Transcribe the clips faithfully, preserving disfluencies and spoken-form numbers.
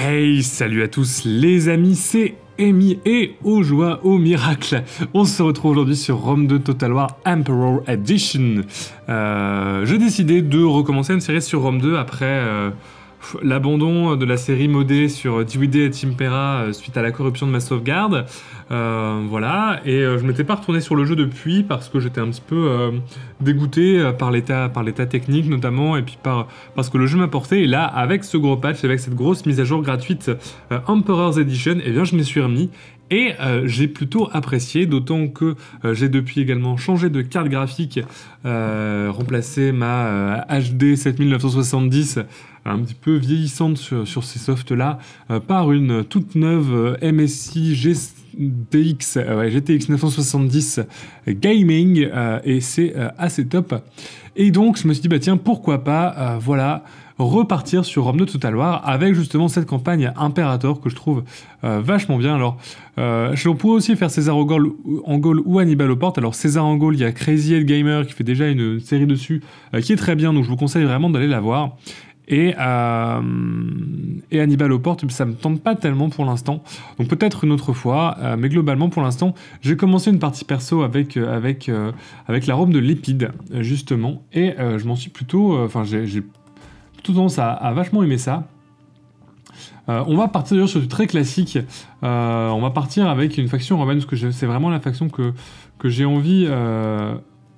Hey, salut à tous les amis, c'est Amy et aux joies, aux miracles. On se retrouve aujourd'hui sur Rome deux Total War Emperor Edition. Euh, J'ai décidé de recommencer une série sur Rome deux après euh, l'abandon de la série modée sur D V D et Timpera euh, suite à la corruption de ma sauvegarde. Euh, voilà, et euh, je m'étais pas retourné sur le jeu depuis parce que j'étais un petit peu euh, dégoûté euh, par l'état par l'état technique notamment, et puis par parce que le jeu m'apportait. Et là, avec ce gros patch, avec cette grosse mise à jour gratuite euh, Emperor's Edition, et eh bien je m'y suis remis. Et euh, j'ai plutôt apprécié, d'autant que euh, j'ai depuis également changé de carte graphique, euh, remplacé ma euh, H D sept mille neuf cent soixante-dix, un petit peu vieillissante sur, sur ces softs-là, euh, par une toute neuve euh, M S I G T X, euh, ouais, G T X neuf cent soixante-dix Gaming, euh, et c'est euh, assez top. Et donc je me suis dit, bah tiens, pourquoi pas, euh, voilà, repartir sur Rome deux Total War avec justement cette campagne Imperator que je trouve euh, vachement bien. Alors, euh, on pourrait aussi faire César en Gaule, en Gaule ou Hannibal aux portes. Alors, César en Gaule, il y a Crazy Head Gamer qui fait déjà une série dessus euh, qui est très bien, donc je vous conseille vraiment d'aller la voir. Et, euh, et Hannibal aux portes, ça me tente pas tellement pour l'instant, donc peut-être une autre fois, euh, mais globalement pour l'instant, j'ai commencé une partie perso avec, euh, avec, euh, avec la Rome de Lépide, justement, et euh, je m'en suis plutôt, enfin euh, j'ai, j'ai plutôt tendance à, à vachement aimer ça. Euh, on va partir d'ailleurs sur du très classique, euh, on va partir avec une faction romaine, parce que c'est vraiment la faction que, que j'ai envie... Euh,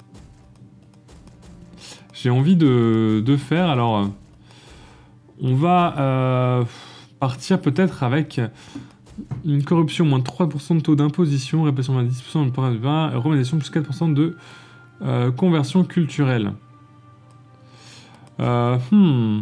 j'ai envie de, de faire, alors... On va euh, partir peut-être avec une corruption moins de trois pour cent de taux d'imposition, répression moins de dix pour cent de point de vin, romanisation plus quatre pour cent de euh, conversion culturelle. Euh, hmm.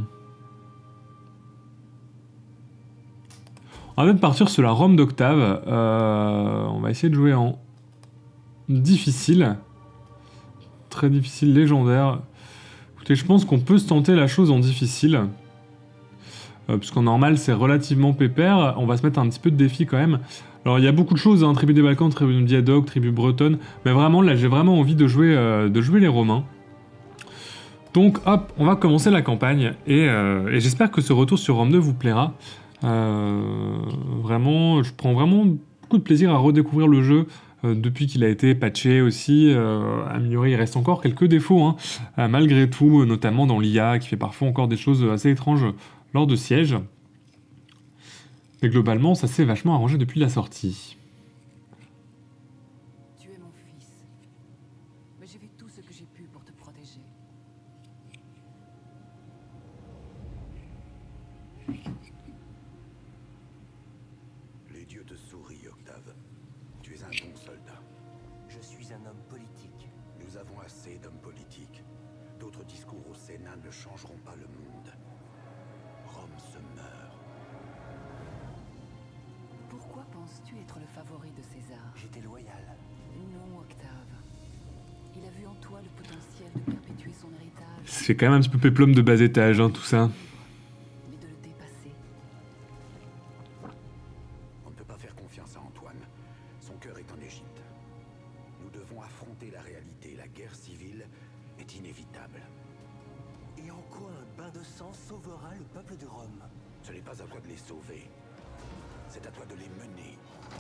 On va peut-être partir sur la Rome d'Octave. Euh, on va essayer de jouer en difficile. Très difficile, légendaire. Écoutez, je pense qu'on peut se tenter la chose en difficile. Euh, puisqu'en normal c'est relativement pépère, on va se mettre un petit peu de défi quand même. Alors il y a beaucoup de choses, hein, tribu des Balkans, tribu de Diadoque, tribu bretonne, mais vraiment là j'ai vraiment envie de jouer, euh, de jouer les Romains. Donc hop, on va commencer la campagne, et, euh, et j'espère que ce retour sur Rome deux vous plaira. Euh, vraiment, je prends vraiment beaucoup de plaisir à redécouvrir le jeu, euh, depuis qu'il a été patché aussi, euh, amélioré. Il reste encore quelques défauts, hein, euh, malgré tout, notamment dans l'I A, qui fait parfois encore des choses assez étranges lors de sièges. Mais globalement, ça s'est vachement arrangé depuis la sortie. Tu es mon fils, mais j'ai fait tout ce que j'ai pu pour te protéger. Les dieux te sourient, Octave. Tu es un bon soldat. Je suis un homme politique. Nous avons assez d'hommes politiques. D'autres discours au Sénat ne changeront pas le monde. Rome se meurt. Pourquoi penses-tu être le favori de César? J'étais loyal. Non, Octave. Il a vu en toi le potentiel de perpétuer son héritage. C'est quand même un petit peu péplum de bas étage, hein, tout ça. Mais de le dépasser. On ne peut pas faire confiance à Antoine. Son cœur est en Égypte. Nous devons affronter la réalité. La guerre civile est inévitable. Et en quoi un bain de sang sauvera le peuple de Rome? Ce n'est pas à toi de les sauver. C'est à toi de les mener.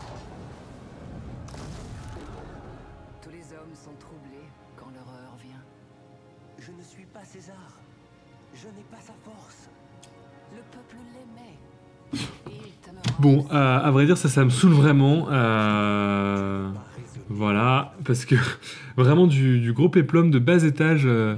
Tous les hommes sont troublés quand l'horreur vient. Je ne suis pas César. Je n'ai pas sa force. Le peuple l'aimait. Et il t'aimera. Bon, euh, à vrai dire, ça, ça me saoule vraiment. Euh... Voilà, parce que vraiment du, du gros péplum de bas étage... Euh...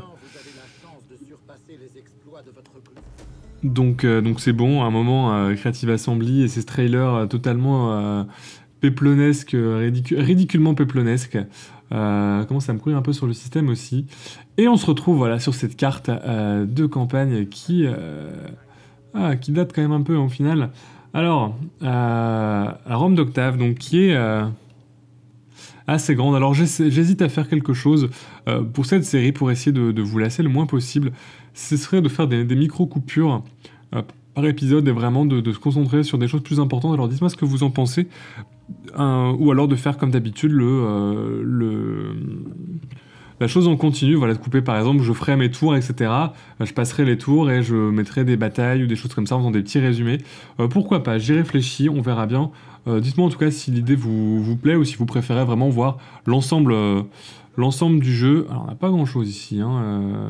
Donc euh, donc c'est bon, à un moment, euh, Creative Assembly et ses trailers euh, totalement euh, péplonesques, ridicu ridiculement péplonesques, euh, commence à me courir un peu sur le système aussi. Et on se retrouve voilà sur cette carte euh, de campagne qui, euh, ah, qui date quand même un peu au final. Alors, euh, la Rome d'Octave, donc qui est... Euh, assez grande. Alors j'hésite à faire quelque chose euh, pour cette série, pour essayer de, de vous lasser le moins possible. Ce serait de faire des, des micro-coupures euh, par épisode, et vraiment de, de se concentrer sur des choses plus importantes. Alors dites-moi ce que vous en pensez. Euh, ou alors de faire comme d'habitude le, euh, le, la chose en continu, voilà, de couper par exemple, je ferai mes tours, et cetera. Euh, je passerai les tours et je mettrai des batailles ou des choses comme ça en faisant des petits résumés. Euh, pourquoi pas, j'y réfléchis, on verra bien. Euh, dites-moi en tout cas si l'idée vous, vous plaît ou si vous préférez vraiment voir l'ensemble euh, l'ensemble du jeu. Alors on n'a pas grand chose ici, hein. Euh...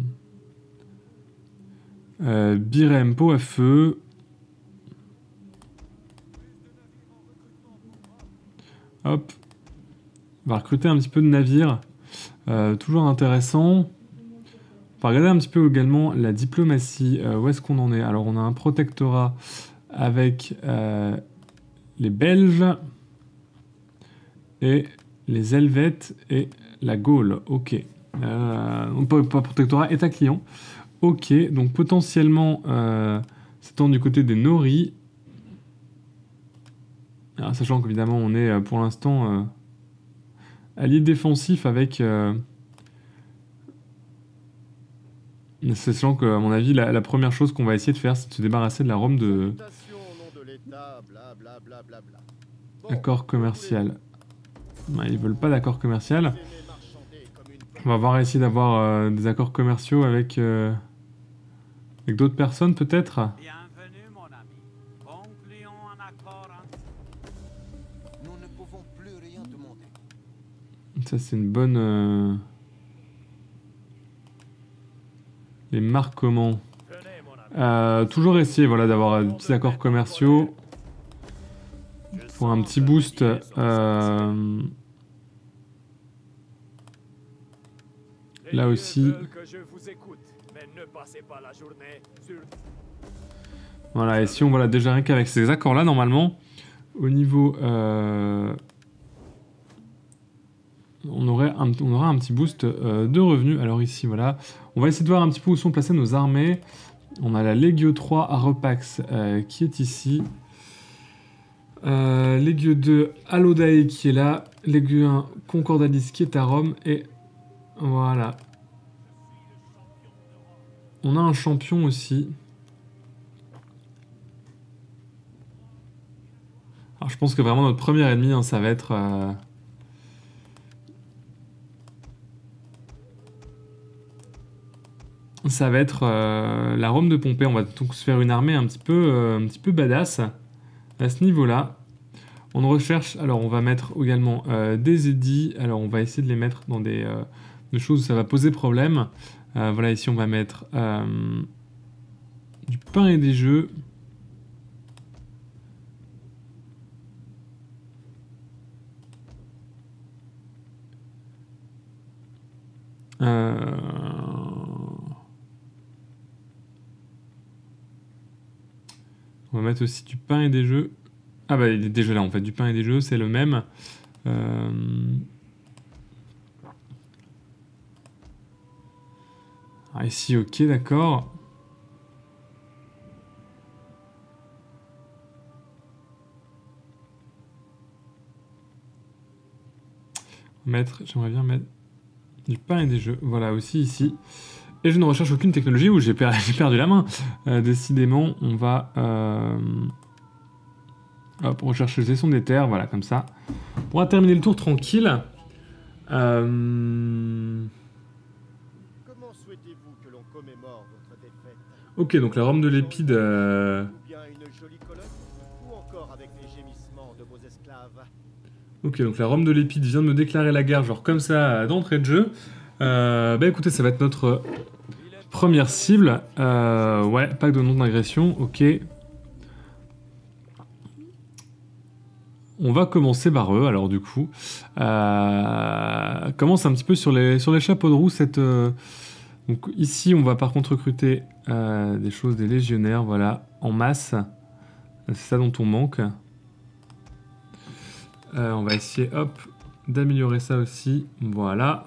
Euh, Birem, pot à feu. Hop. On va recruter un petit peu de navires. Euh, toujours intéressant. On va regarder un petit peu également la diplomatie. Euh, où est-ce qu'on en est? Alors on a un protectorat avec euh, les Belges et les Helvètes et la Gaule. Ok. Euh, pas, pas protectorat, état client. Ok, donc potentiellement, euh, s'étend du côté des Nori. Alors, sachant qu'évidemment, on est euh, pour l'instant euh, allié défensif avec... Euh, sachant qu'à mon avis, la, la première chose qu'on va essayer de faire, c'est de se débarrasser de la Rome de... Accord commercial. Ouais, ils veulent pas d'accord commercial. On va voir essayer d'avoir euh, des accords commerciaux avec... Euh, Avec d'autres personnes, peut-être? Bienvenue, mon ami. Concluons un accord. Nous ne pouvons plus rien demander. Ça, c'est une bonne... Euh... Les marquements. Euh, toujours essayer voilà, d'avoir des petits accords commerciaux. Pour un petit boost. Euh... Là aussi. Voilà, et si on voilà déjà rien qu'avec ces accords-là, normalement, au niveau... Euh, on, aurait un, on aura un petit boost euh, de revenus. Alors ici, voilà. On va essayer de voir un petit peu où sont placées nos armées. On a la Legio trois à Repax euh, qui est ici. Euh, Legio deux à Lodai qui est là. Legio un Concordalis qui est à Rome. Et voilà. On a un champion aussi. Alors je pense que vraiment notre premier ennemi, hein, ça va être... Euh... Ça va être euh, la Rome de Pompée. On va donc se faire une armée un petit peu, euh, un petit peu badass à ce niveau-là. On recherche... Alors on va mettre également euh, des édits. Alors on va essayer de les mettre dans des, euh, des choses où ça va poser problème. Euh, voilà, ici on va mettre euh, du pain et des jeux. Euh... On va mettre aussi du pain et des jeux. Ah bah il est déjà là en fait, du pain et des jeux, c'est le même. Euh... Ah, ici, ok, d'accord. Mettre, j'aimerais bien mettre du pain et des jeux. Voilà, aussi ici. Et je ne recherche aucune technologie où j'ai per perdu la main. Euh, décidément, on va... Euh... Hop, rechercher gestion des terres, voilà, comme ça. On va terminer le tour tranquille. Euh... Comment souhaitez-vous que l'on commémore votre défaite? Ok, donc la Rome de l'Épide... Euh... Ou bien une jolie colonne, ou encore avec les gémissements de vos esclaves? Ok, donc la Rome de l'Épide vient de me déclarer la guerre, genre comme ça, d'entrée de jeu. Euh, bah écoutez, ça va être notre première cible. Euh, ouais, pacte de non-agression, ok. On va commencer par eux, alors du coup. Euh, commence un petit peu sur les, sur les chapeaux de roue. Cette, euh, donc ici, on va par contre recruter euh, des choses, des légionnaires, voilà, en masse. C'est ça dont on manque. Euh, on va essayer, hop, d'améliorer ça aussi. Voilà.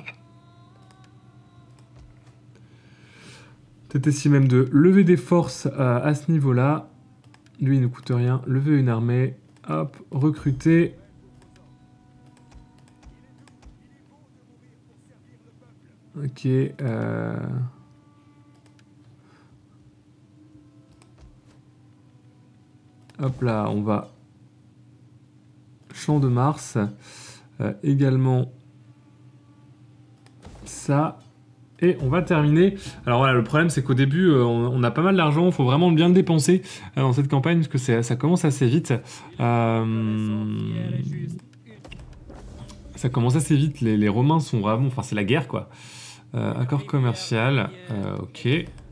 Peut-être essayer même de lever des forces euh, à ce niveau-là. Lui, il ne coûte rien. Lever une armée. Hop, recruter. Ok. Euh... Hop là, on va... Champ de Mars. Euh, également... ça. Et on va terminer. Alors voilà, le problème c'est qu'au début, euh, on, on a pas mal d'argent, il faut vraiment bien le dépenser euh, dans cette campagne, parce que c'est- ça commence assez vite. Euh, ça commence assez vite, les, les Romains sont vraiment... Enfin, c'est la guerre, quoi. Euh, accord commercial, euh, ok.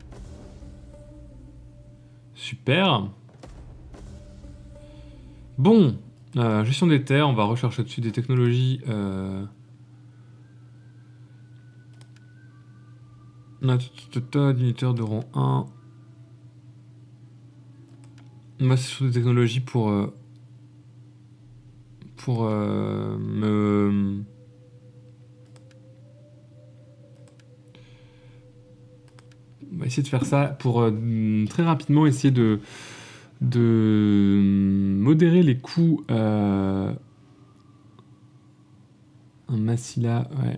Super. Bon, euh, gestion des terres, on va rechercher dessus des technologies... Euh... Dignitaire de rang un. Moi, c'est sur des technologies pour... Euh, pour euh, me... On va essayer de faire ça pour euh, très rapidement essayer de, de modérer les coûts. Euh, un Massila, ouais.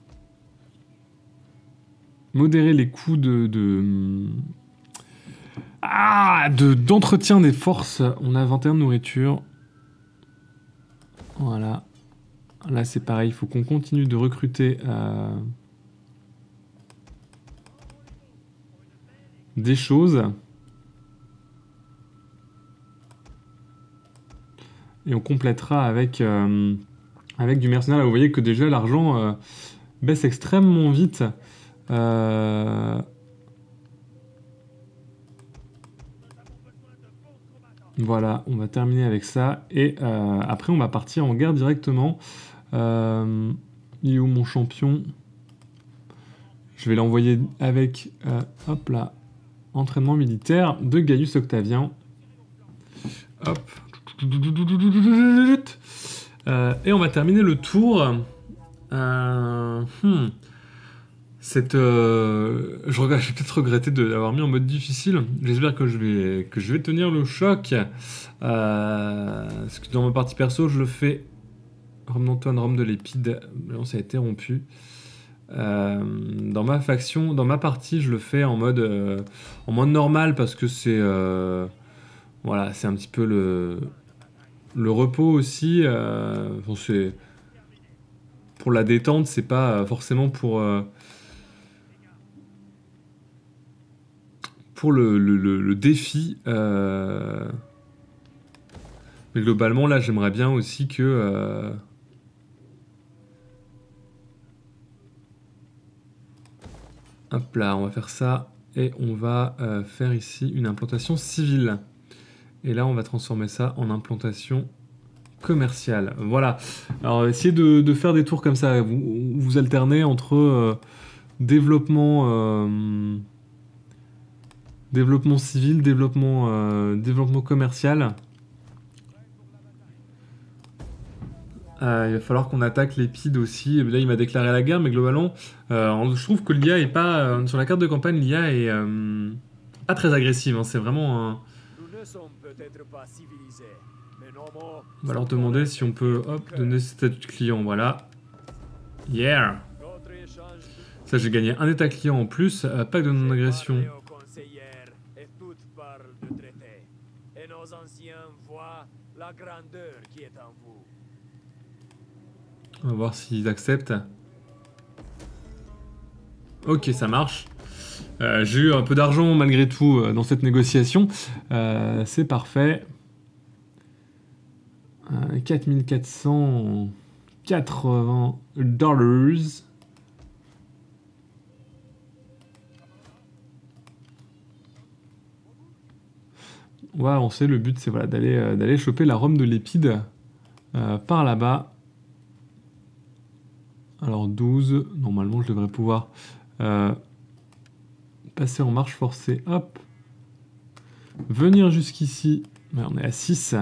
Modérer les coûts de, de ah de d'entretien des forces. On a vingt et un de nourriture. Voilà. Là c'est pareil, il faut qu'on continue de recruter euh, des choses. Et on complétera avec euh, avec du mercenaire. Là, vous voyez que déjà l'argent euh, baisse extrêmement vite. Euh... Voilà, on va terminer avec ça. Et euh, après, on va partir en guerre directement. Euh... Il est où mon champion? Je vais l'envoyer avec, euh, hop là, entraînement militaire de Gaius Octavien. Hop. Euh, et on va terminer le tour. Euh... Hmm. Cette, euh, je regrette, j'ai peut-être regretté de l'avoir mis en mode difficile. J'espère que je vais que je vais tenir le choc. Euh, parce que dans ma partie perso, je le fais. Rome d'Antoine, Rome de l'Épide. Non, ça a été rompu. Euh, dans ma faction, dans ma partie, je le fais en mode euh, en mode normal parce que c'est euh, voilà, c'est un petit peu le le repos aussi. Euh, bon, c'est pour la détente, c'est pas forcément pour euh, pour le, le, le, le défi. Euh... Mais globalement, là, j'aimerais bien aussi que... Euh... Hop là, on va faire ça. Et on va euh, faire ici une implantation civile. Et là, on va transformer ça en implantation commerciale. Voilà. Alors, essayez de, de faire des tours comme ça. Vous, vous alternez entre euh, développement... Euh... Développement civil, développement, euh, développement commercial. Euh, il va falloir qu'on attaque l'Épide aussi. Là, il m'a déclaré la guerre, mais globalement, euh, je trouve que l'I A est pas... Euh, sur la carte de campagne, l'I A est euh, pas très agressive. Hein, c'est vraiment... Euh... On va leur demander si on peut hop, donner statut client. Voilà. Yeah. Ça, j'ai gagné un état client en plus. Euh, pack de non-agression. On va voir s'ils acceptent. Ok, ça marche. Euh, j'ai eu un peu d'argent malgré tout euh, dans cette négociation. Euh, c'est parfait. Euh, quatre mille quatre cent quatre-vingts dollars. On va avancer. Le but, c'est voilà, d'aller euh, d'aller choper la Rome de l'Épide euh, par là-bas. Alors douze, normalement je devrais pouvoir euh, passer en marche forcée, hop. Venir jusqu'ici, ouais, on est à six.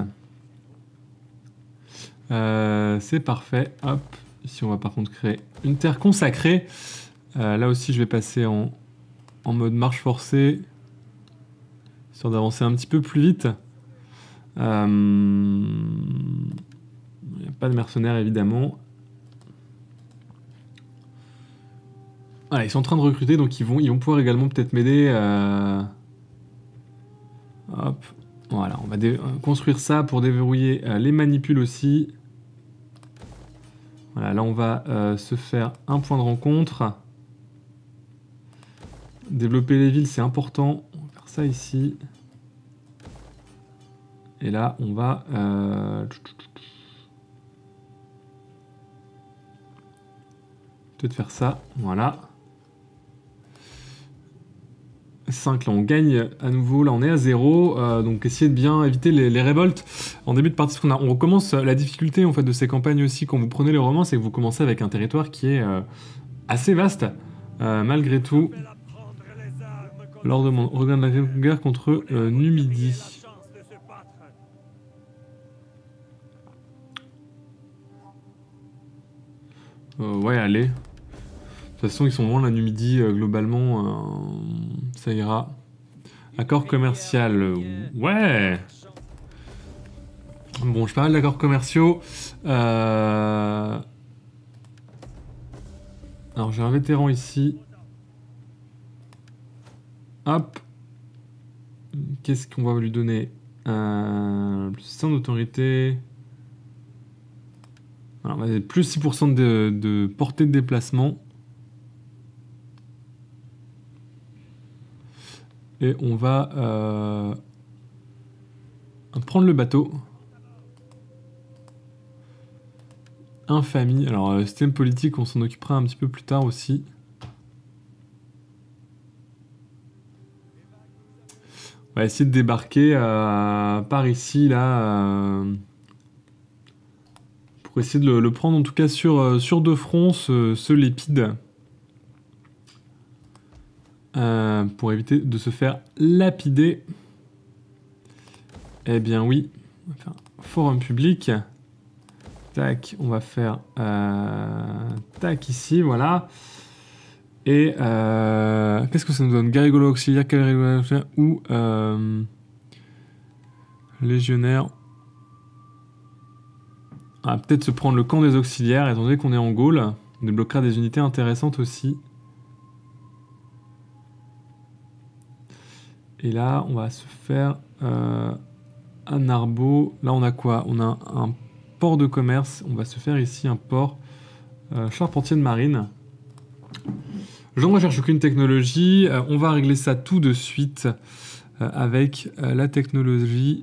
Euh, c'est parfait, hop. Ici on va par contre créer une terre consacrée. Euh, là aussi je vais passer en, en mode marche forcée, histoire d'avancer un petit peu plus vite. Euh, il n'y a pas de mercenaires évidemment. Voilà, ils sont en train de recruter, donc ils vont, ils vont pouvoir également peut-être m'aider. Euh... Hop, voilà, on va construire ça pour déverrouiller euh, les manipules aussi. Voilà, là on va euh, se faire un point de rencontre. Développer les villes, c'est important. On va faire ça ici. Et là, on va... Euh... peut-être faire ça. Voilà. cinq, là, on gagne à nouveau. Là, on est à zéro. Euh, donc, essayez de bien éviter les, les révoltes. En début de partie, parce qu'on a, on recommence la difficulté en fait, de ces campagnes aussi. Quand vous prenez les romans, c'est que vous commencez avec un territoire qui est euh, assez vaste. Euh, malgré tout... Lors de mon regard de la guerre contre euh, Numidie. Euh, ouais, allez. De toute façon, ils sont loin, la Numidie, euh, globalement, euh, ça ira. Accord commercial, euh, ouais. Bon, je parle d'accords commerciaux. Euh... Alors, j'ai un vétéran ici. Hop. Qu'est-ce qu'on va lui donner? euh, Plus cent d'autorité. Alors, on va plus six pour cent de, de portée de déplacement. Et on va euh, prendre le bateau. Infamie. Alors, le système politique, on s'en occupera un petit peu plus tard aussi. On va essayer de débarquer euh, par ici, là, euh, pour essayer de le, le prendre, en tout cas, sur, euh, sur deux fronts, ce, ce lépide. Euh, pour éviter de se faire lapider. Eh bien, oui. On va faire un forum public. Tac, on va faire... Euh, tac, ici, voilà. Et euh, qu'est-ce que ça nous donne? Garigolo auxiliaire, Garigolo auxiliaire ou euh, légionnaire. Ah, peut-être se prendre le camp des auxiliaires, étant donné qu'on est en Gaule. On débloquera des unités intéressantes aussi. Et là, on va se faire euh, un arbo. Là, on a quoi? On a un port de commerce. On va se faire ici un port euh, charpentier de marine. Je ne recherche aucune technologie. Euh, on va régler ça tout de suite euh, avec euh, la technologie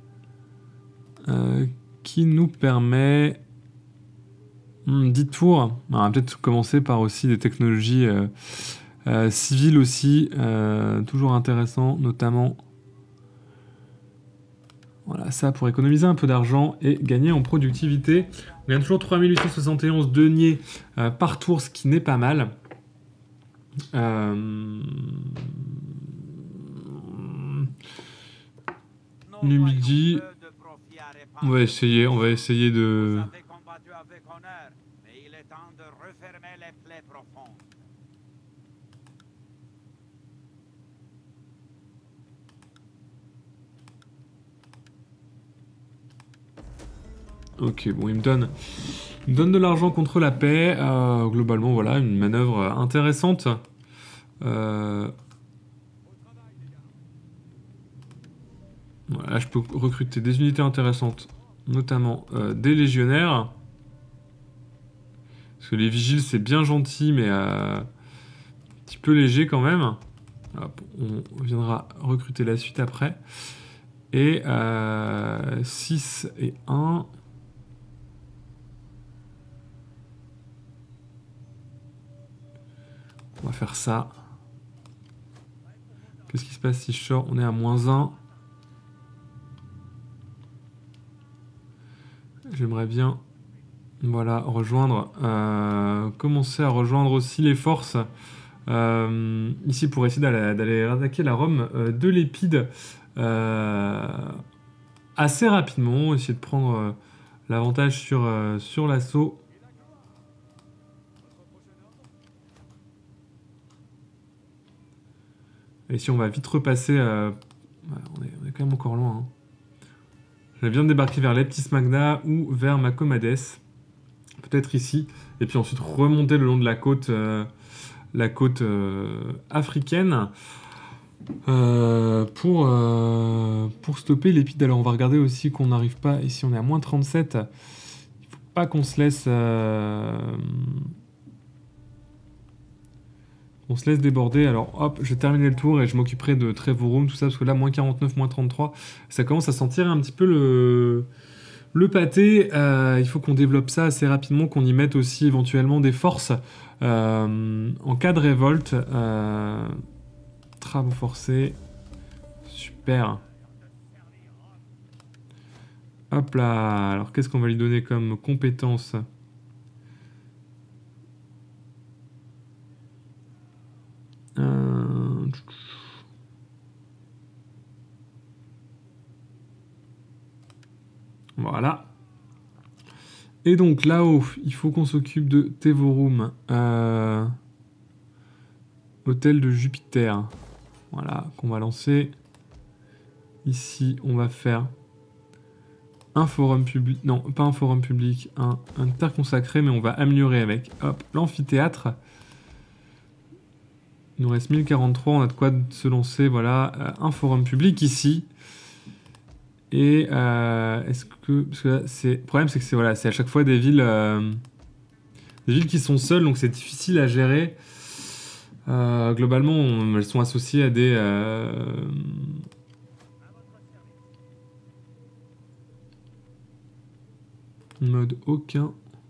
euh, qui nous permet... Hmm, dix tours. On va peut-être commencer par aussi des technologies euh, euh, civiles aussi. Euh, toujours intéressant, notamment... Voilà, ça pour économiser un peu d'argent et gagner en productivité. On gagne toujours trois mille huit cent soixante et onze deniers euh, par tour, ce qui n'est pas mal. Euh... Numidie. On va essayer, on va essayer de... Ok, bon, il me donne, il me donne de l'argent contre la paix. Euh, globalement, voilà, une manœuvre intéressante. Euh... Voilà, je peux recruter des unités intéressantes, notamment euh, des légionnaires. Parce que les vigiles, c'est bien gentil, mais euh, un petit peu léger quand même. Hop, on viendra recruter la suite après. Et euh, six et un... On va faire ça. Qu'est-ce qui se passe si je sors? On est à moins un. J'aimerais bien, voilà, rejoindre, euh, commencer à rejoindre aussi les forces euh, ici pour essayer d'aller attaquer la Rome euh, de l'Épide euh, assez rapidement, essayer de prendre euh, l'avantage sur, euh, sur l'assaut. Et si on va vite repasser, euh, on, est, on est quand même encore loin. Hein. J'aimerais bien débarquer vers Leptis Magna ou vers Macomades, peut-être ici, et puis ensuite remonter le long de la côte, euh, la côte euh, africaine euh, pour, euh, pour stopper l'Épide. Alors on va regarder aussi qu'on n'arrive pas, ici on est à moins trente-sept, il faut pas qu'on se laisse... Euh... On se laisse déborder. Alors hop, je vais terminer le tour et je m'occuperai de Trevorum, tout ça, parce que là, moins quarante-neuf, moins trente-trois, ça commence à sentir un petit peu le, le pâté. Euh, il faut qu'on développe ça assez rapidement, qu'on y mette aussi éventuellement des forces euh, en cas de révolte. Euh... Travaux forcés. Super. Hop là. Alors qu'est-ce qu'on va lui donner comme compétence ? Euh... Voilà. Et donc là-haut, il faut qu'on s'occupe de Trevorum. Euh... Hôtel de Jupiter. Voilà, qu'on va lancer. Ici, on va faire un forum public. Non, pas un forum public, un, un terre consacré, mais on va améliorer avec hop, l'amphithéâtre. Il nous reste mille quarante-trois, on a de quoi se lancer. Voilà, euh, un forum public ici. Et euh, est-ce que. Parce que là, c'est. Le problème, c'est que c'est voilà, c'est à chaque fois des villes. Euh, des villes qui sont seules, donc c'est difficile à gérer. Euh, globalement, on, elles sont associées à des. Euh, mode aucun.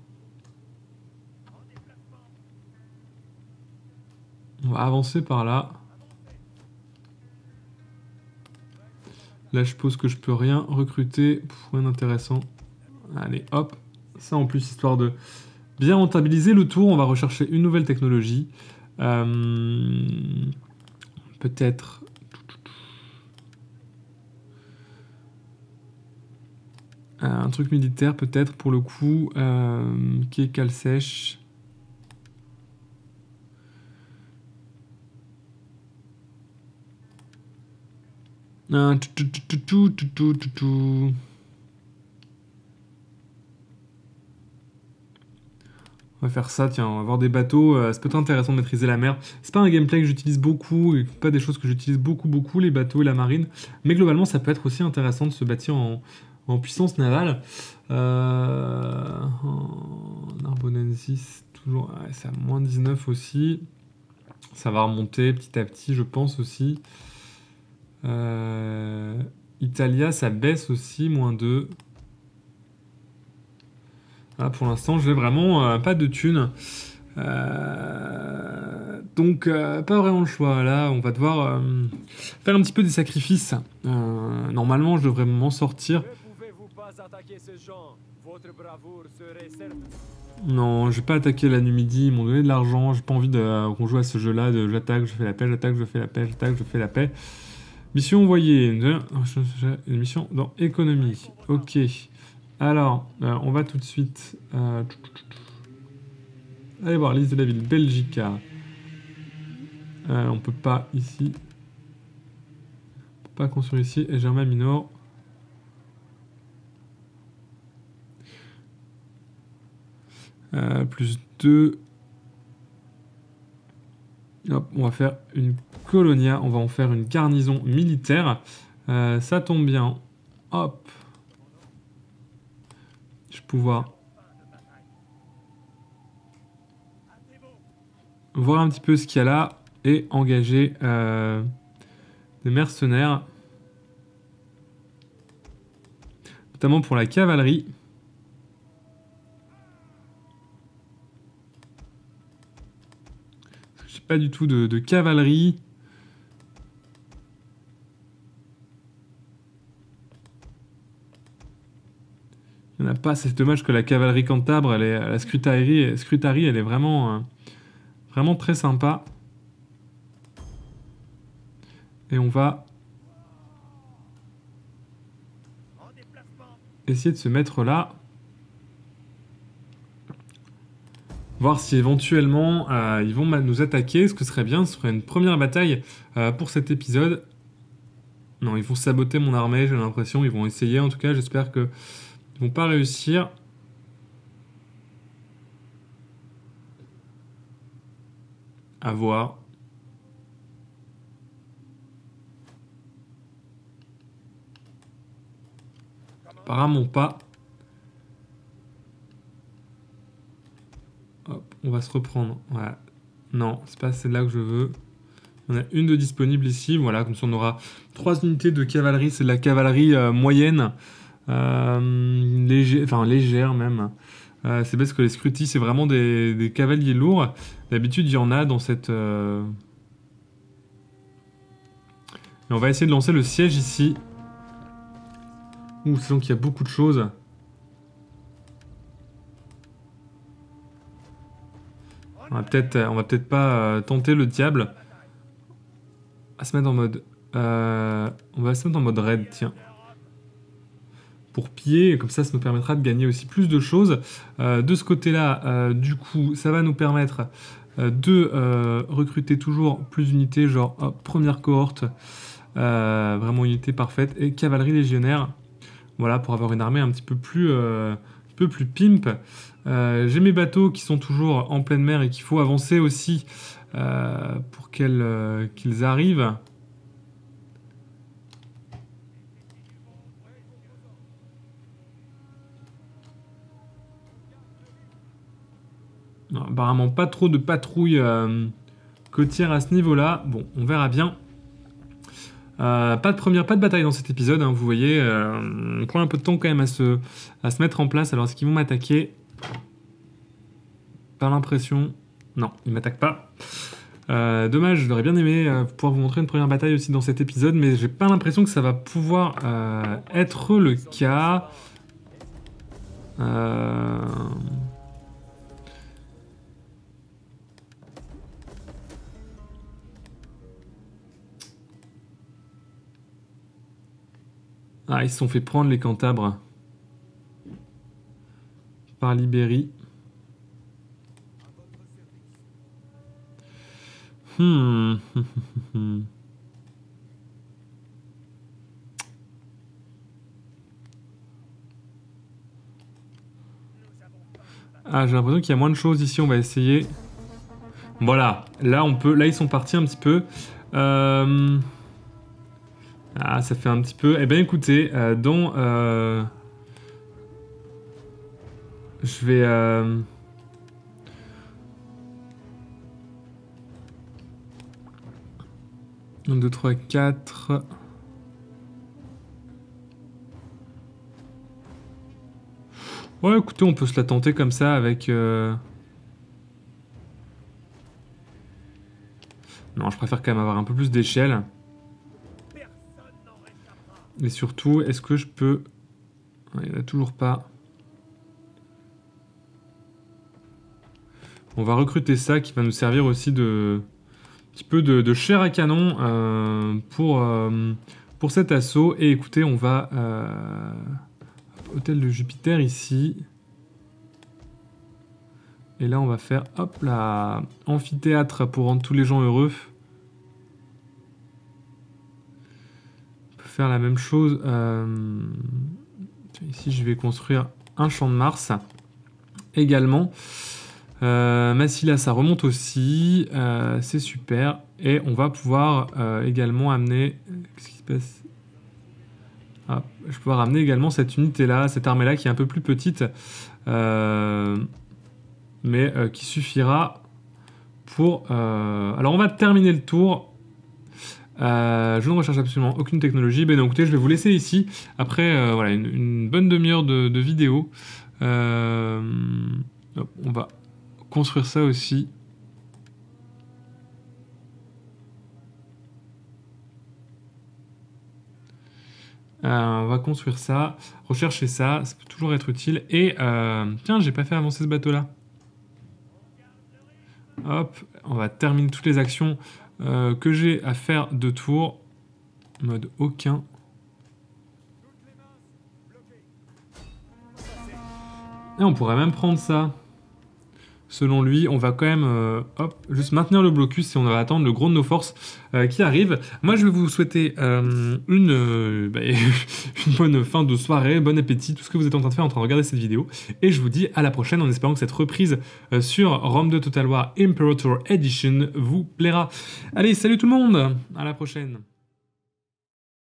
On va avancer par là. Là, je suppose que je peux rien recruter. Pff, rien d'intéressant. Allez, hop. Ça, en plus, histoire de bien rentabiliser le tour, on va rechercher une nouvelle technologie. Euh, Peut-être... Un truc militaire, peut-être, pour le coup, euh, qui est cale sèche. Un tout, tout, tout, tout, tout, tout, tout, tout. On va faire ça, tiens, on va avoir des bateaux. Euh, ça peut être intéressant de maîtriser la mer. C'est pas un gameplay que j'utilise beaucoup, et pas des choses que j'utilise beaucoup, beaucoup, les bateaux et la marine. Mais globalement, ça peut être aussi intéressant de se bâtir en, en puissance navale. Euh, en Narbonensis, toujours, ouais, c'est à moins dix-neuf aussi. Ça va remonter petit à petit, je pense aussi. Euh, Italia, ça baisse aussi, moins deux. Ah, pour l'instant, j'ai vraiment euh, pas de thunes. Euh, donc, euh, pas vraiment le choix. Là, on va devoir euh, faire un petit peu des sacrifices. Euh, normalement, je devrais m'en sortir. Ne pouvez-vous pas attaquer ce genre? Votre bravoure serait certaine. Non, je vais pas attaquer la Numidie. Ils m'ont donné de l'argent. J'ai pas envie de, euh, qu'on joue à ce jeu-là. De j'attaque, je fais la paix, j'attaque, je fais la paix, j'attaque, je fais la paix. Mission envoyée. Une mission dans économie. Ok. Alors, euh, on va tout de suite euh, aller voir liste de la ville. Belgica. Euh, on peut pas ici. On peut pas construire ici. Et Germain Minor. Euh, plus deux. Hop, on va faire une colonia. On va en faire une garnison militaire. Euh, ça tombe bien. Hop. Je vais pouvoir voir un petit peu ce qu'il y a là et engager euh, des mercenaires, notamment pour la cavalerie. Je n'ai pas du tout de, de cavalerie. Il n'y en a pas, c'est dommage que la cavalerie cantabre, elle est, la Scutari, Scutari, elle est vraiment, euh, vraiment très sympa. Et on va essayer de se mettre là. Voir si éventuellement euh, ils vont nous attaquer. Ce que serait bien, ce serait une première bataille euh, pour cet épisode. Non, ils vont saboter mon armée, j'ai l'impression. Ils vont essayer, en tout cas, j'espère que ils vont pas réussir. À voir. Apparemment pas. Hop, on va se reprendre. Voilà. Non, c'est pas celle-là que je veux. On a une de disponible ici. Voilà, comme ça on aura trois unités de cavalerie. C'est de la cavalerie euh, moyenne. Euh, léger, enfin légère même. Euh, c'est parce que les Scruti, c'est vraiment des, des cavaliers lourds. D'habitude, il y en a dans cette... Euh... Et on va essayer de lancer le siège ici. Ouh, sachant qu'il y a beaucoup de choses. On va peut-être on va peut-être pas euh, tenter le diable. À se mettre en mode... Euh... On va se mettre en mode raid, tiens. Pour piller, et comme ça, ça nous permettra de gagner aussi plus de choses. Euh, de ce côté-là, euh, du coup, ça va nous permettre euh, de euh, recruter toujours plus d'unités, genre hop, première cohorte, euh, vraiment unité parfaite, et cavalerie légionnaire, voilà, pour avoir une armée un petit peu plus, euh, un peu plus pimp. Euh, J'ai mes bateaux qui sont toujours en pleine mer et qu'il faut avancer aussi euh, pour qu'elles, euh, qu'ils arrivent. Non, apparemment pas trop de patrouilles euh, côtières à ce niveau-là. Bon, on verra bien. Euh, pas de première, pas de bataille dans cet épisode, hein, vous voyez. Euh, on prend un peu de temps quand même à se, à se mettre en place. Alors, est-ce qu'ils vont m'attaquer? Par l'impression... Non, ils m'attaquent pas. Euh, dommage, j'aurais bien aimé euh, pouvoir vous montrer une première bataille aussi dans cet épisode, mais j'ai pas l'impression que ça va pouvoir euh, être le cas. Euh... Ah, ils se sont fait prendre les Cantabres par l'Ibérie. Hmm. Ah, j'ai l'impression qu'il y a moins de choses ici. On va essayer. Voilà. Là, on peut. Là, ils sont partis un petit peu. Euh... Ah, ça fait un petit peu... Eh bien, écoutez, euh, dans... Euh... Je vais... Euh... un, deux, trois, quatre... Ouais, écoutez, on peut se la tenter comme ça avec... Euh... Non, je préfère quand même avoir un peu plus d'échelle. Et surtout, est-ce que je peux... Il n'y en a toujours pas. On va recruter ça qui va nous servir aussi de... Un petit peu de, de chair à canon euh, pour, euh, pour cet assaut. Et écoutez, on va... Euh, hôtel de Jupiter ici. Et là, on va faire... Hop là, amphithéâtre pour rendre tous les gens heureux. Faire la même chose. Euh, ici, je vais construire un champ de Mars également. Euh, Massilia, ça remonte aussi. Euh, c'est super. Et on va pouvoir euh, également amener... Qu'est-ce qui se passe? Ah, je vais pouvoir amener également cette unité-là, cette armée-là qui est un peu plus petite. Euh, mais euh, qui suffira pour... Euh... Alors, on va terminer le tour. Euh, je ne recherche absolument aucune technologie. Ben non, écoutez, je vais vous laisser ici. Après, euh, voilà, une, une bonne demi-heure de, de vidéo. Euh, hop, on va construire ça aussi. Euh, on va construire ça, rechercher ça, ça peut toujours être utile. Et euh, tiens, j'ai pas fait avancer ce bateau-là. Hop, on va terminer toutes les actions Euh, que j'ai à faire de tour. Mode aucun. Et on pourrait même prendre ça. Selon lui, on va quand même euh, hop, juste maintenir le blocus et on va attendre le gros de nos forces euh, qui arrive. Moi, je vais vous souhaiter euh, une, euh, bah, une bonne fin de soirée, bon appétit, tout ce que vous êtes en train de faire en train de regarder cette vidéo. Et je vous dis à la prochaine en espérant que cette reprise euh, sur Rome deux Total War Imperator Edition vous plaira. Allez, salut tout le monde, à la prochaine.